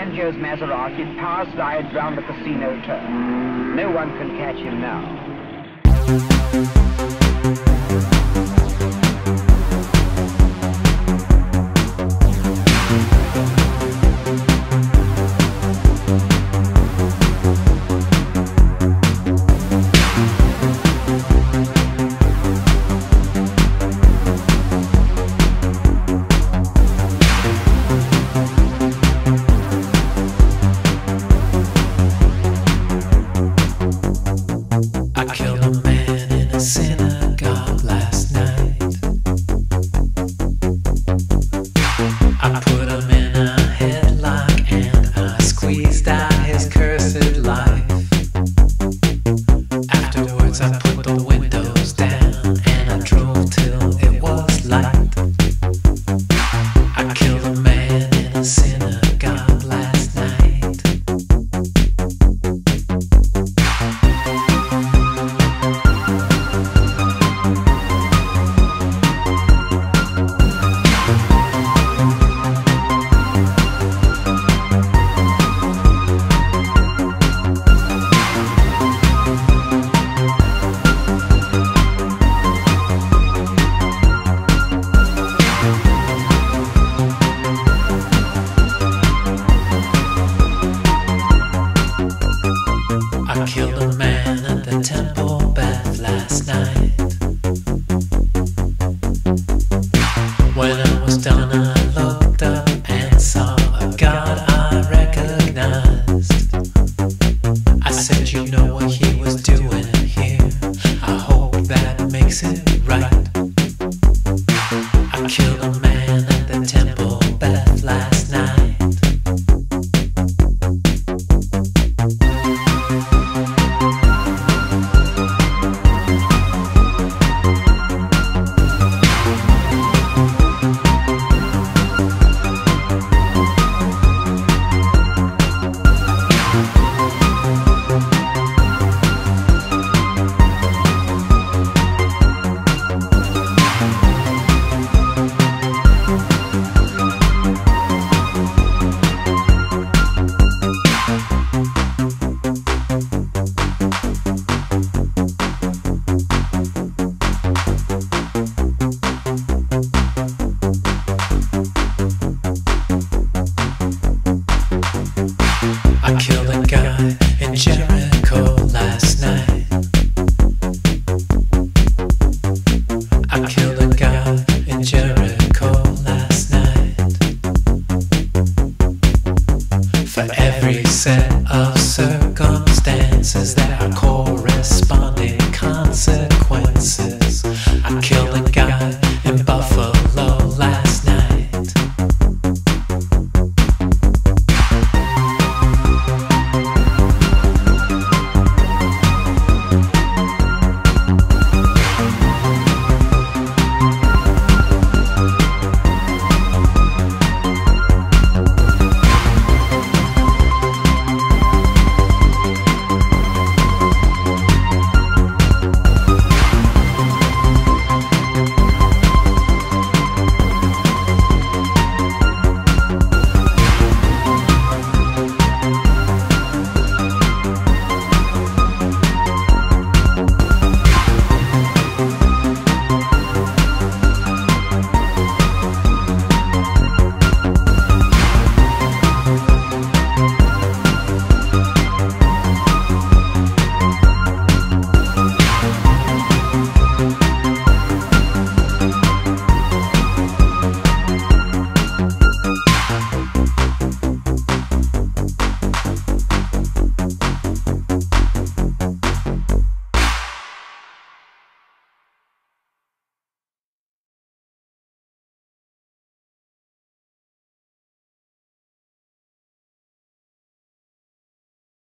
Fangio's Maserati power slides round the casino turn. No one can catch him now. Synagogue last night. I put him in a headlock and I squeezed out his cursed life. Afterwards I put the windows down and I drove till it was light. I killed a man in a synagogue last night. I killed a man at the temple bath last night. When I was done I looked up and saw a God I recognized. I said, you know what he was doing here? I hope that makes it right. I killed a man